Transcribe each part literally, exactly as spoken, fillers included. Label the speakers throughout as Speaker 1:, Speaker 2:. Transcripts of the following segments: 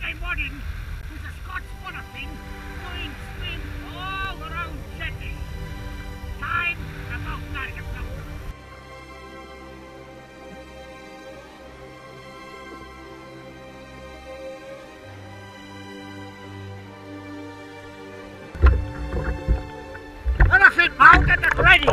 Speaker 1: Sunday morning with a Scotch water thing doing spin all around jetty. Time about nine o'clock. Elephant mounted and ready.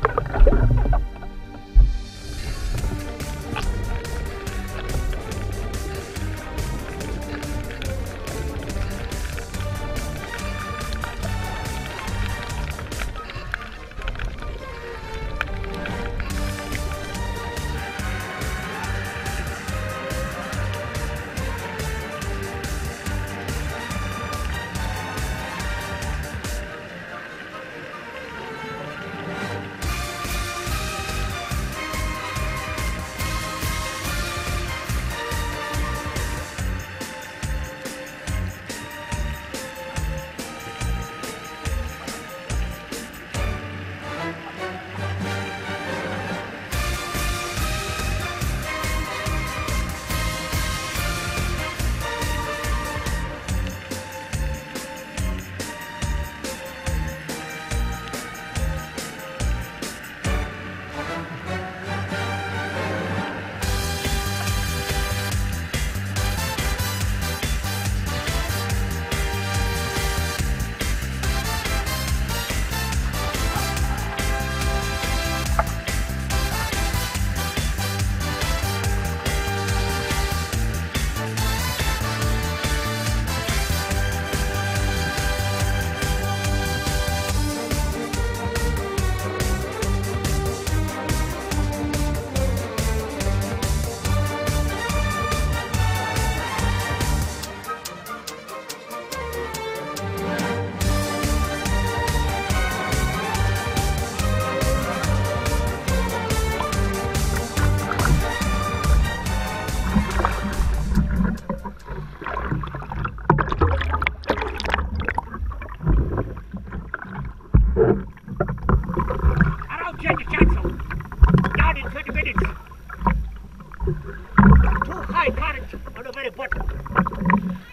Speaker 1: Around jetty cancel. Down in twenty minutes. Too high current on the very bottom.